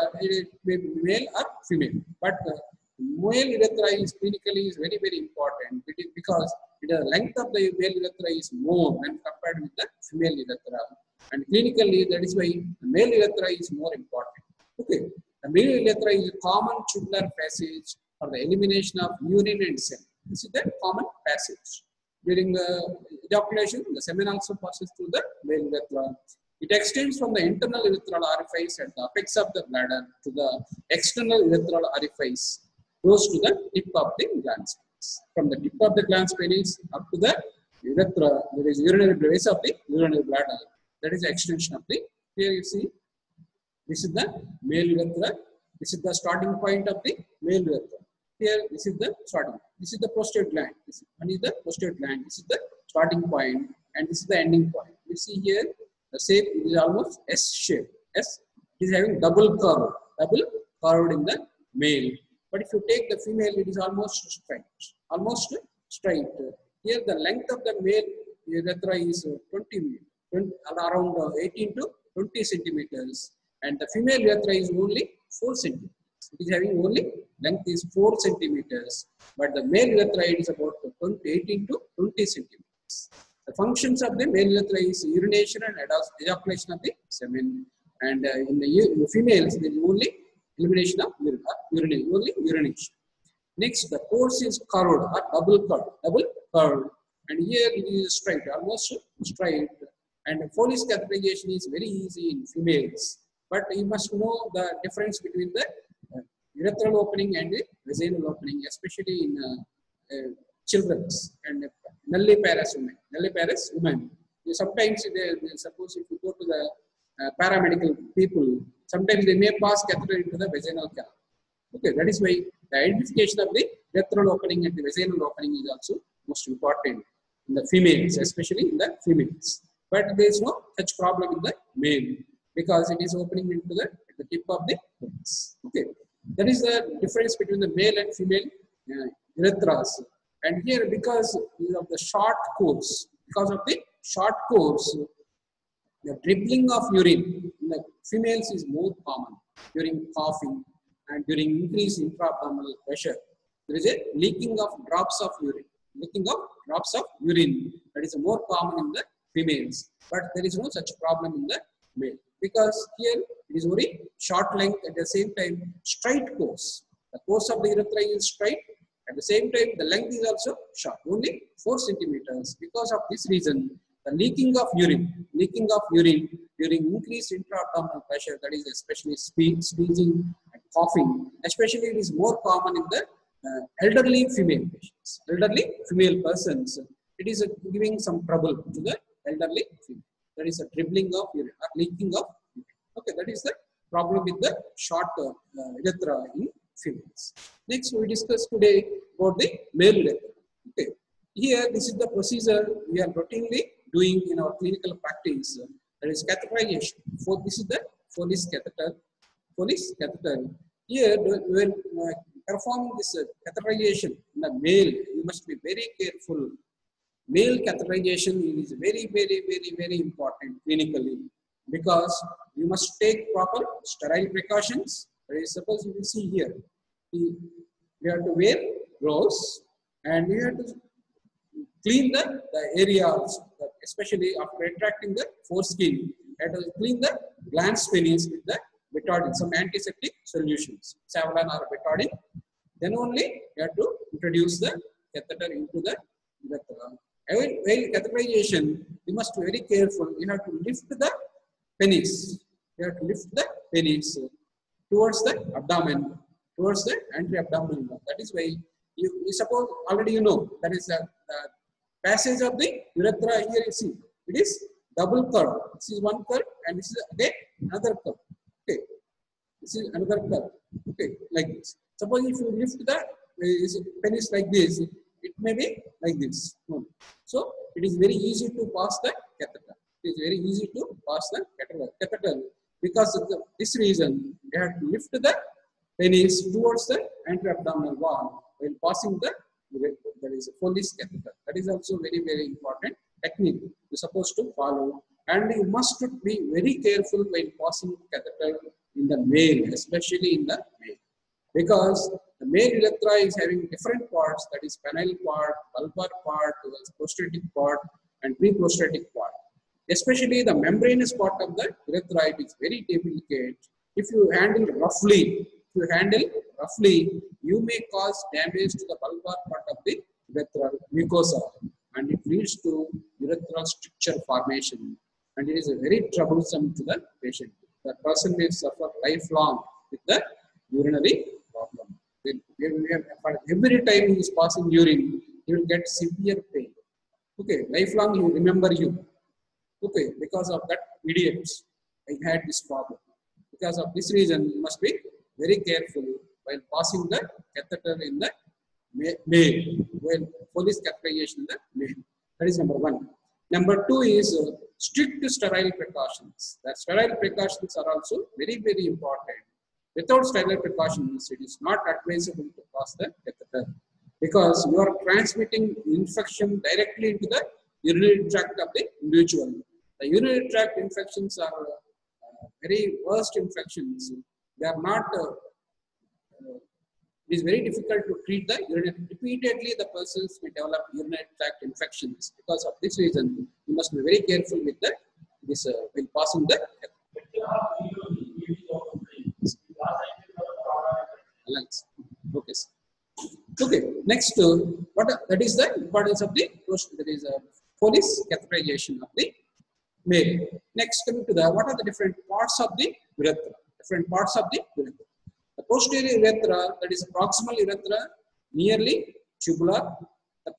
S1: male or female. But uh, male urethra is clinically is very very important because the length of the male urethra is more when compared with the female urethra, and clinically that is why the male urethra is more important. Okay, the male urethra is a common tubular passage for the elimination of urine and semen. This is the common passage. During the ejaculation, the semen also passes through the male urethra. It extends from the internal urethral orifice at the apex of the bladder to the external urethral orifice, close to the tip of the glans penis. From the tip of the glans penis up to the urethra, there is urinary base of the urinary bladder. That is the extension of the. Here you see, this is the male urethra. This is the starting point of the male urethra. Here, this is the starting. This is the prostate gland. This one is the prostate gland. This is the starting point, and this is the ending point. You see here, the shape is almost S shape. S is having double curve, double curved in the male. But if you take the female, it is almost straight, almost straight. Here, the length of the male urethra is twenty, twenty around eighteen to twenty centimeters, and the female urethra is only four centimeters. It is having only length is four centimeters, but the male urethra is about eighteen to twenty centimeters. The functions of the male urethra is urination and ejaculation of the semen, and uh, in, the, in the females there is only elimination of urine, urination, only urination. Next, the course is curved or double curved, double curved, and here it is straight, almost straight. And Foley's catheterization is very easy in females, but you must know the difference between the uh, urethral opening and the vaginal opening, especially in uh, uh, children's and uh, nulliparous women. Nulliparous women. Sometimes, they, they, suppose if you go to the uh, paramedical people, sometimes they may pass catheter into the vaginal canal. Okay, that is why the identification of the urethral opening and the vaginal opening is also most important in the females, especially in the females. But there is no such problem in the male because it is opening into the, the tip of the penis. Okay, that is the difference between the male and female uh, urethras. And here, because of the short course, because of the short course, the dribbling of urine in the females is more common during coughing and during increased intra-abdominal pressure. There is a leaking of drops of urine. Leaking of drops of urine, that is more common in the females, but there is no such problem in the male because here it is very short length, at the same time straight course. The course of the urethra is straight, at the same time the length is also short, only four centimeters. Because of this reason, the leaking of urine, leaking of urine during increased intra-abdominal pressure, that is especially sneezing and coughing, especially it is more common in the uh, elderly female patients, elderly female persons. It is uh, giving some trouble to the elderly female. That is a dribbling of urine or leaking of urine. Okay, that is the problem with the short uh, urethra in females. Next, we discuss today about the male urethra. Okay, here this is the procedure we are routinely doing in our clinical practice. That is catheterization. For this is the Foley's catheter. Foley's catheter. Here, when uh, performing this uh, catheterization in the male, you must be very careful. Male catheterization is very, very, very, very important clinically because you must take proper sterile precautions. Suppose you will see here, we have to wear gloves and we have to clean the, the area also, especially after retracting the foreskin. Let us clean the glans penis with the betadine, some antiseptic solutions, Savalon or betadine. Then only you have to introduce the catheter into the urethra. While catheterization, you must be very careful. You have to lift the penis. You have to lift the penis towards the abdomen, towards the anti-abdominal wall. That is why you, you suppose already you know that is a, a passage of the urethra here. You see, it is double curve. This is one curve, and this is again another curve. Okay, this is another curve. Okay, like this. Suppose if you lift the uh, penis like this, it may be like this. So it is very easy to pass the catheter. It is very easy to pass the catheter because of the, this reason. You have to lift the penis towards the anti-abdominal wall while passing the, that is a Foley's catheter. That is also very very important technique you're supposed to follow, and you must be very careful while passing catheter in the male, especially in the male, because the male urethra is having different parts, that is penile part, bulbar part, prostatic part, and pre-prostatic part. Especially the membranous part of the urethra, it is very delicate. If you handle roughly, if you handle roughly, you may cause damage to the bulbar part of the urethral mucosa, and it leads to urethral stricture formation, and it is a very troublesome to the patient. The person may suffer lifelong with the urinary problem. Every time he is passing urine, he will get severe pain. Okay, lifelong he will remember you. Okay, because of that idiots, I had this problem. Because of this reason, you must be very careful while passing the catheter in the male, while Foley's catheterization in the male. That is number one. Number two is uh, strict sterile precautions. The sterile precautions are also very, very important. Without sterile precautions, it is not advisable to pass the catheter because you are transmitting infection directly into the urinary tract of the individual. The urinary tract infections are uh, very worst infections. They are not, uh, uh, it is very difficult to treat the urinary. Repeatedly, the persons may develop urinary tract infections. Because of this reason, you must be very careful with the, this uh, when passing the lungs. Okay. Okay. Next, uh, what are, that is the importance of the that is a Foley's catheterization of the male. Next, coming to the what are the different parts of the urethra? Different parts of the urethra. The posterior urethra, that is a proximal urethra, nearly tubular. The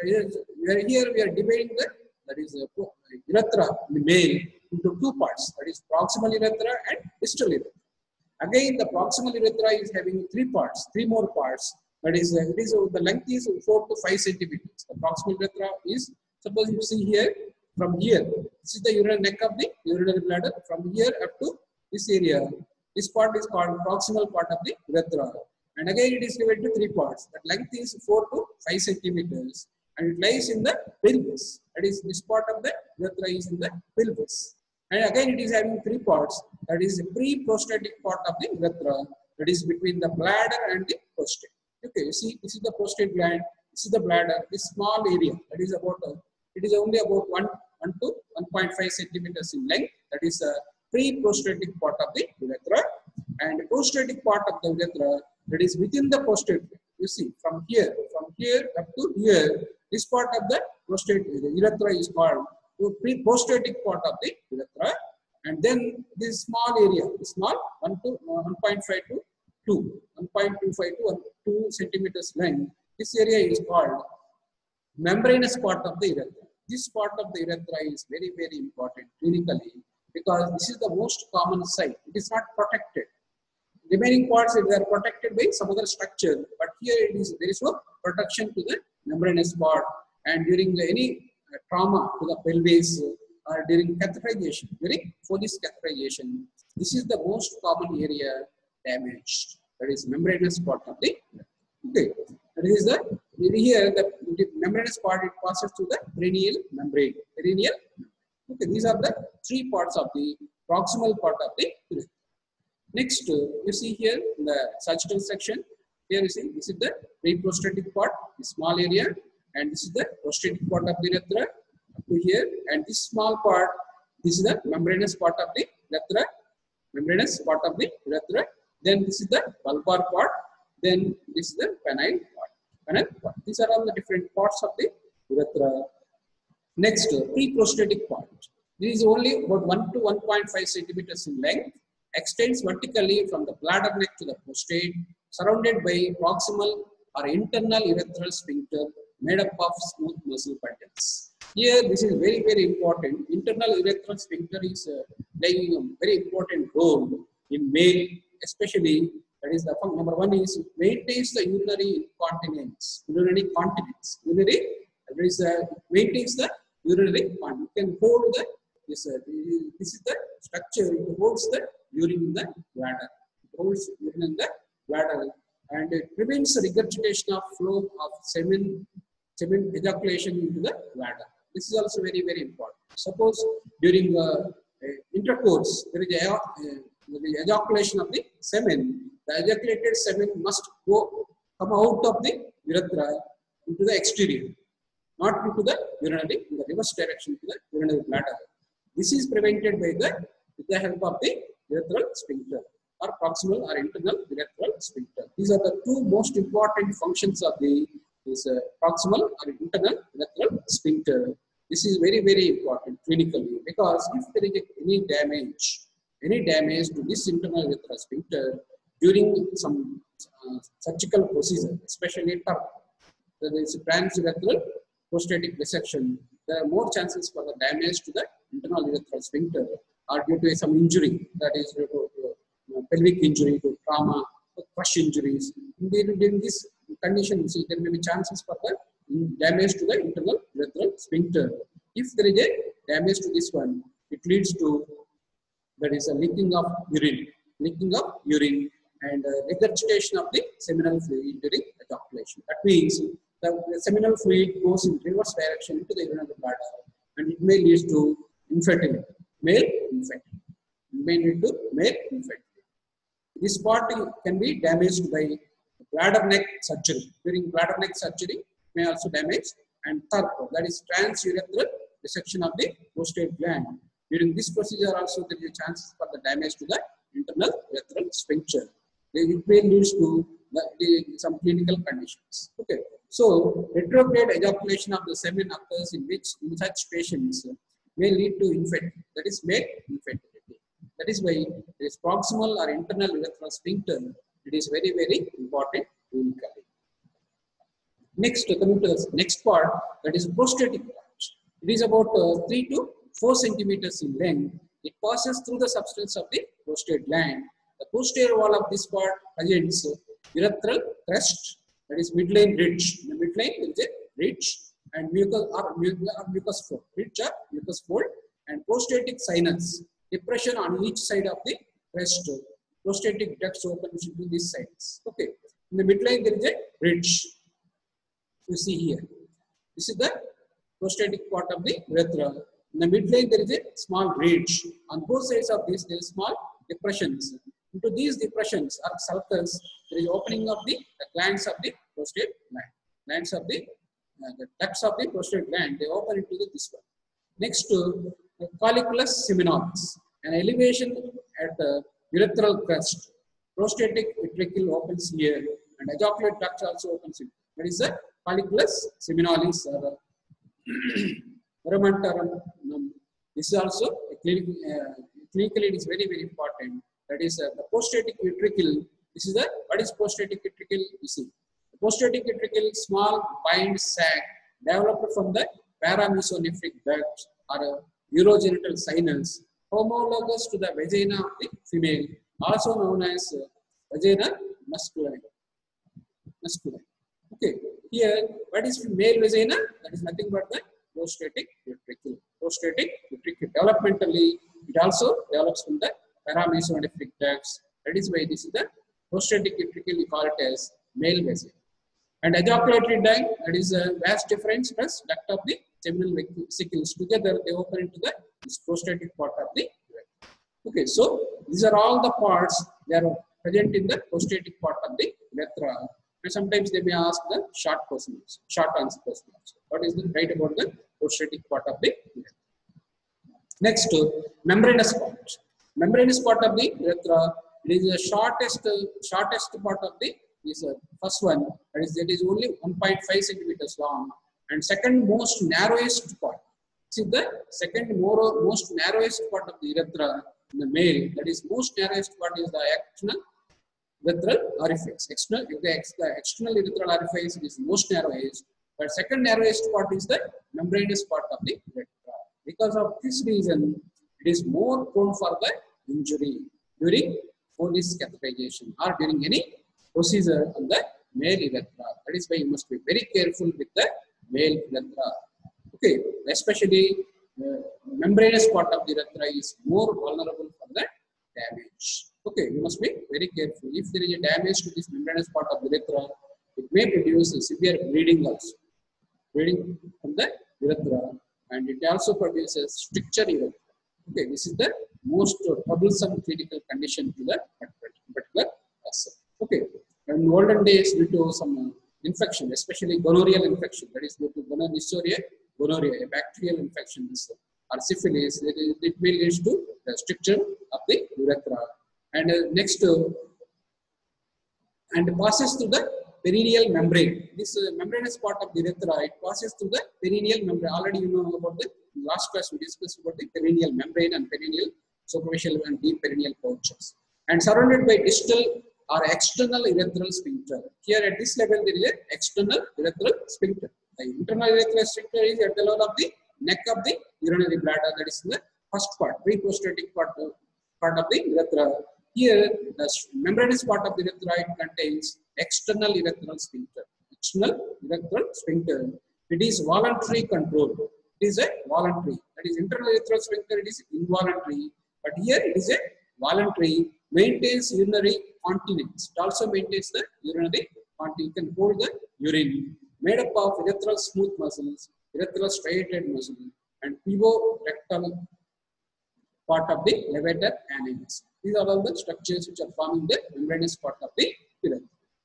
S1: we are here we are dividing the that is a urethra in the male into two parts. That is proximal urethra and distal urethra. Again, the proximal urethra is having three parts, three more parts. That is, uh, it is uh, the length is four to five centimeters. The proximal urethra is, suppose you see here, from here, this is the urinary neck of the urinary bladder. From here up to this area, this part is called proximal part of the urethra. And again, it is divided into three parts. The length is four to five centimeters, and it lies in the pelvis. That is, this part of the urethra is in the pelvis. And again, it is having three parts. That is the pre-prostatic part of the urethra. That is between the bladder and the prostate. Okay, you see, this is the prostate gland. This is the bladder. This small area. That is about. Uh, it is only about one, one to one point five centimeters in length. That is the pre-prostatic part of the urethra. And the prostatic part of the urethra. That is within the prostate. You see, from here, from here up to here, this part of the prostate, the urethra is called the pre-prostatic part of the urethra. And then this small area, this small one to uh, one point five to two, one point two five to two centimeters length. This area is called membranous part of the urethra. This part of the urethra is very, very important clinically because this is the most common site. It is not protected. Remaining parts they are protected by some other structure, but here it is there is no protection to the membranous part. And during the, any uh, trauma to the pelvis or uh, during catheterization, during Foley's catheterization, this is the most common area damaged. That is membranous part of the okay. That is the here the, the membranous part it passes through the perineal membrane. Perineal. Okay, these are the three parts of the proximal part of the urethra. Next, uh, you see here in the sagittal section. Here you see this is the pre-prostatic part, the small area, and this is the prostatic part of the urethra up to here, and this small part, this is the membranous part of the urethra, membranous part of the urethra. Then this is the bulbar part. Then this is the penile part. Penile part. These are all the different parts of the urethra. Next, pre-prostatic part. This is only about one to one point five centimeters in length, extends vertically from the bladder neck to the prostate, surrounded by proximal or internal urethral sphincter made up of smooth muscle bundles. Here, this is very, very important. Internal urethral sphincter is uh, playing a very important role in male, especially. That is the number one is maintains the urinary incontinence, urinary continence. Urinary, that is uh, maintains the urinary continence. You can hold the this. Uh, this is the structure. It holds the urine in the bladder. It holds urine in the bladder, and it prevents the regurgitation of flow of semen, semen ejaculation into the bladder. This is also very, very important. Suppose during uh, uh, intercourse there is a, uh, the ejaculation of the semen. The ejaculated semen must go come out of the urethra into the exterior, not into the urinary, in the reverse direction to the urinary bladder. This is prevented by the with the help of the urethral sphincter or proximal or internal urethral sphincter. These are the two most important functions of the this, uh, proximal or internal urethral sphincter. This is very, very important clinically, because if there is any damage, any damage to this internal urethral sphincter during some uh, surgical procedure, especially TURP, there is a transurethral prostatic dissection, there are more chances for the damage to the internal urethral sphincter, or due to some injury, that is due to uh, pelvic injury, to trauma, to crush injuries. In this condition, see, there may be chances for the damage to the internal urethral sphincter. If there is a damage to this one, it leads to, that is a leaking of urine, leaking of urine, and uh, regurgitation of the seminal fluid during ejaculation. That means the, the seminal fluid goes in reverse direction into the urinary bladder, and it may lead to infertility, male infertility. It may lead to male infertility. This part can be damaged by bladder neck surgery. During bladder neck surgery, may also damage, and TURP, that is transurethral dissection of the prostate gland. During this procedure also there is a chance for the damage to the internal urethral sphincter. It may lead to the, the, some clinical conditions. Okay, so retrograde ejaculation of the semen occurs in which in such patients may lead to infertility. That is male infertility. That is why there is proximal or internal urethral sphincter. It is very, very important clinically. Next, coming to the next part, that is prostatic part. It is about uh, three to four centimeters in length. It passes through the substance of the prostate gland. The posterior wall of this part presents urethral crest, that is midline ridge. In the midline there is a ridge, and mucus or, or mucus fold, ridge or mucus fold, and prostatic sinus. Depression on each side of the crest. Prostatic ducts open into these sides. Okay. In the midline there is a ridge. You see here. This is the prostatic part of the urethra. In the midline there is a small ridge. On both sides of this there is small depressions. Into these depressions or sulcus, there is opening of the, the glands of the prostate gland. Glands of the, uh, the ducts of the prostate gland, they open into the, this one. Next to the colliculus seminalis, an elevation at the urethral crest. Prostatic ventricle opens here, and ejaculate duct also opens here. That is the colliculus seminalis or verumentorum. This is also a clinic, uh, clinically it is very, very important. That is uh, the prostatic ventricle. This is the, what is prostatic ventricle? You see, the prostatic ventricle, small bind sac developed from the paramesonephric duct or a urogenital sinus, homologous to the vagina of the female, also known as uh, vagina masculine. Masculine. Okay. Here, what is male vagina? That is nothing but the prostatic ventricle. Prostatic ventricle. Developmentally, it also develops from the paramesonephric ducts. That is why this is the prostatic ventricle. We call it as male vagina. And ejaculatory duct, that is a vast difference plus duct of the seminal vesicles. Together, they open into the this prostatic part of the urethra. Okay, so these are all the parts that are present in the prostatic part of the urethra. And sometimes they may ask the short question, short answer question also. What is the right about the prostatic part of the urethra? Next, membranous part. Membranous part of the urethra, it is the shortest, shortest part of the is uh, first one, that is, that is only one point five centimeters long, and second most narrowest part. See the second more, most narrowest part of the urethra in the male, that is most narrowest part is the external urethral orifice. External, if the, ex, the external urethral orifice is most narrowest, but second narrowest part is the membranous part of the urethra. Because of this reason, it is more prone for the injury during Foley's catheterization or during any procedure on the male urethra. That is why you must be very careful with the male urethra. Okay, especially uh, membranous part of the urethra is more vulnerable for the damage. Okay, you must be very careful. If there is a damage to this membranous part of the urethra, it may produce a severe bleeding also. Bleeding from the urethra, and it also produces stricture urethra. Okay, this is the most troublesome clinical condition to the particular person. Okay, and in olden days, due to some infection, especially gonorrheal infection, that is due to gonorrhea, gonorrhea, a bacterial infection, or syphilis, it, is, it may lead to the stricture of the urethra. And uh, next, uh, and passes through the perineal membrane. This uh, membranous part of the urethra, it passes through the perineal membrane. Already you know about the last class we discussed about the perineal membrane and perineal superficial and deep perineal pouches, and surrounded by distal or external urethral sphincter. Here at this level there is an external urethral sphincter. The internal urethral sphincter is at the level of the neck of the urinary bladder, that is the first part, pre-prostatic part, uh, part of the urethra. Here the membranous part of the urethra, it contains external urethral sphincter. External urethral sphincter. It is voluntary control. It is a voluntary. That is internal urethral sphincter, it is involuntary. But here it is a voluntary, maintains urinary continence. It also maintains the urinary continence. You can hold the urine. Made up of urethral smooth muscles, urethral striated muscle, and pivorectal part of the levator annulus. These are all the structures which are forming the membranous part of the urethra.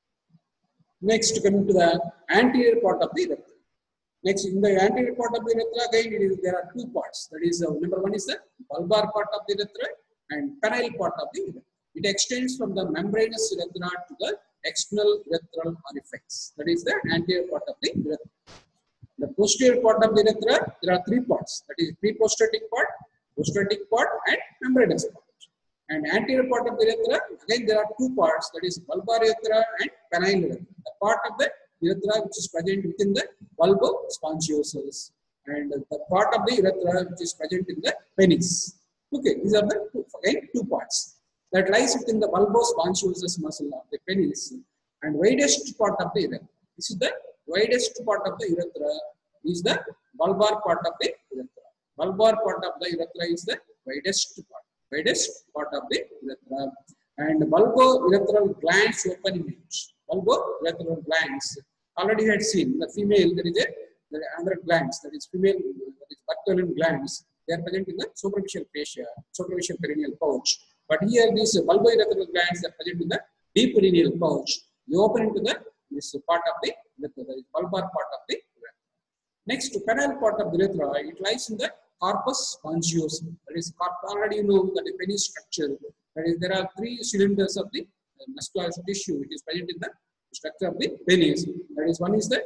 S1: Next, coming to the anterior part of the urethra. Next, in the anterior part of the urethra, again, it is, there are two parts. That is, uh, number one is the bulbar part of the urethra and penile part of the urethra. It extends from the membranous urethra to the external urethral orifice. That is the anterior part of the urethra. The posterior part of the urethra, there are three parts. That is pre-prostatic part, prostatic part, and membranous part. And anterior part of the urethra, again there are two parts. That is bulbar urethra and penile urethra. The part of the urethra which is present within the bulbospongiosus, and the part of the urethra which is present in the penis. Okay, these are the two, again two parts that lies within the bulbospongiosus muscle of the penis, and widest part of the urethra. This is the widest part of the urethra is the bulbar part of the urethra. Bulbar part of the urethra is the widest part. Widest part of the urethra, and bulbo-urethral glands open in it. Bulbo-urethral glands. Already had seen the female. There is a there are other glands. That is female. That is Bartholin glands. They are present in the superficial fascia, superficial perineal pouch. But here these bulbo-urethral glands are present in the deep perineal pouch. They open into the this part of the urethra, the bulbar part of the urethra. Next, penile part of the urethra. It lies in the corpus spongiosum. That is, already you know that the penis structure. That is, there are three cylinders of the muscular tissue which is present in the structure of the penis. That is, one is the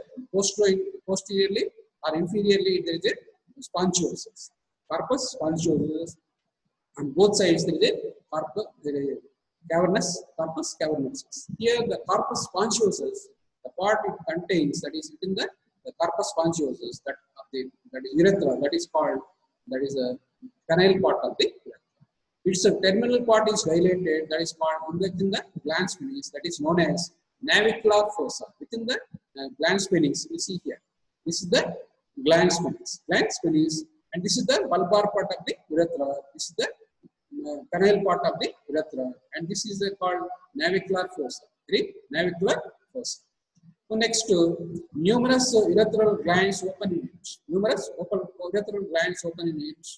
S1: posteriorly or inferiorly there is a spongiosus, corpus spongiosus. On both sides there is a corpus, there is a cavernous corpus cavernosus. Here the corpus spongiosus, the part it contains, that is within the, the corpus spongiosus, that of the that is urethra, that is called, that is a penile part of the urethra. Its a terminal part is dilated, that is called within the glans penis, that is known as navicular fossa. Within the uh, glans penis, you see here. This is the glans penis, glans penis, and this is the bulbar part of the urethra. This is the uh, penile part of the urethra, and this is the called navicular fossa. Three navicular fossa. So next, uh, numerous uh, urethral glands open in it. Numerous open, urethral glands open in it.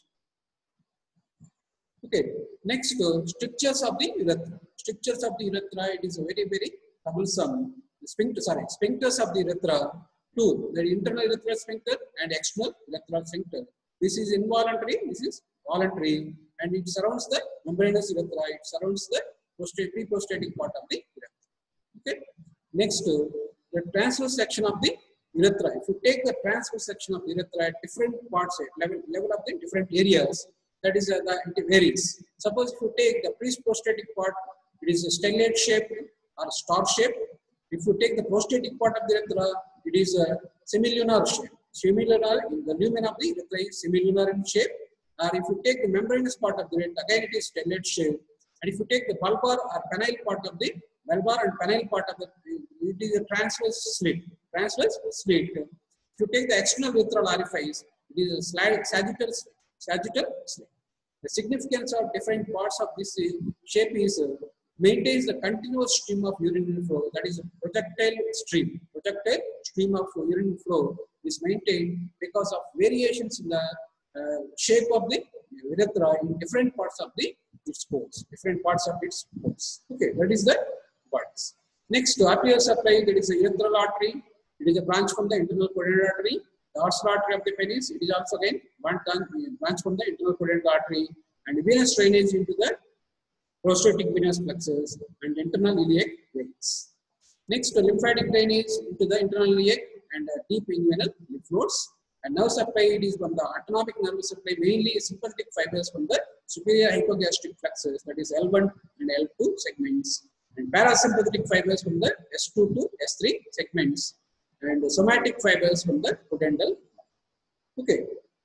S1: Okay. Next, uh, strictures of the urethra. Strictures of the urethra. It is a very very troublesome. The sphincter, sorry, sphincters of the urethra, two, the internal urethral sphincter and external urethral sphincter. This is involuntary, this is voluntary, and it surrounds the membranous urethra, it surrounds the prostate, pre-prostatic part of the urethra. Okay. Next, uh, the transverse section of the urethra. If you take the transverse section of the urethra at different parts, at level, level of the different areas, that is uh, the, it varies. Suppose if you take the pre-prostatic part, it is a stellate shape or star shape. If you take the prostatic part of the urethra, it is a semilunar shape. Semilunar, in the lumen of the urethra is semilunar in shape. Or if you take the membranous part of the urethra, again it is stellate shape. And if you take the bulbar or penile part of the bulbar and penile part of the, it is a transverse slit. Transverse slit. If you take the external urethral orifice, it is a sagittal slit. Sagittal slit. The significance of different parts of this shape is uh, maintains the continuous stream of urinary flow. That is a projectile stream. Projectile stream of urinary flow is maintained because of variations in the uh, shape of the urethra in different parts of the its pores. Different parts of its pores. Okay, that is the parts. Next, to arterial supply, that is a urethral artery. It is a branch from the internal coronary artery. The dorsal artery of the penis, it is also again branch from the internal coronary artery, and venous drainage into the prostatic venous plexus and internal iliac veins. Next, the lymphatic drainage into the internal iliac and uh, deep inguinal lymph nodes. And nerve supply, it is from the autonomic nervous supply, mainly sympathetic fibers from the superior hypogastric plexus, that is L one and L two segments, and parasympathetic fibers from the S two to S three segments, and somatic fibers from the pudendal. Okay.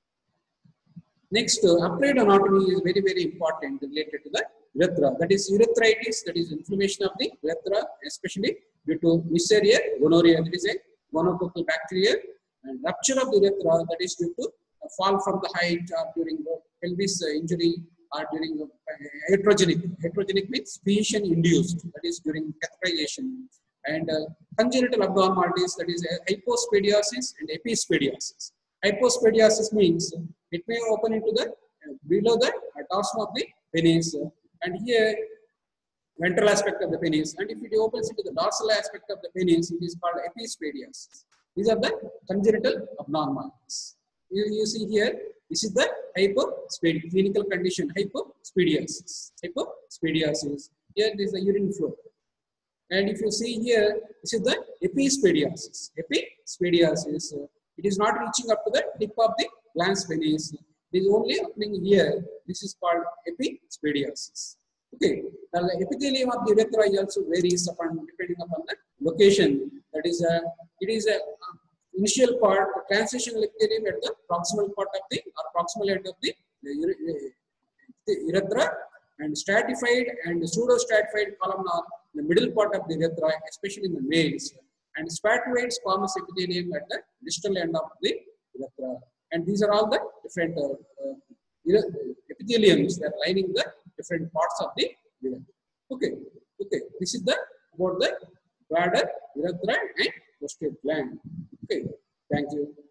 S1: Next, uh, upright anatomy is very, very important related to the urethra. That is urethritis, that is inflammation of the urethra, especially due to Neisseria gonorrhea, that is a gonococcal bacteria, and rupture of the urethra, that is due to a fall from the height or during the pelvis injury or during the iatrogenic. Iatrogenic means physician induced, that is during catheterization. And uh, congenital abnormalities, that is uh, hypospadiasis and epispadiasis. Hypospadiasis means it may open into the uh, below the uh, dorsum of the penis, uh, and here ventral aspect of the penis, and if it opens into the dorsal aspect of the penis, it is called epispadiasis. These are the congenital abnormalities. You, you see here, this is the hypospadiasis, clinical condition, hypospadiasis. Hypospadiasis. Here this is the urine flow. And if you see here, this is the epispadiasis. Epispadiasis, uh, it is not reaching up to the tip of the glans penis. It is only happening here. This is called epispadiasis. Okay. The epithelium of the urethra also varies upon depending upon the location. That is a, it is a uh, initial part, the transitional epithelium at the proximal part of the or proximal end of the, the, the urethra, and stratified and pseudo-stratified columnar in the middle part of the urethra, especially in the males, and spatioid squamous epithelium at the distal end of the urethra. And these are all the different uh, uh, epitheliums that are lining the different parts of the urethra. Okay, okay. This is the about the bladder, urethra, and prostate gland. Okay, thank you.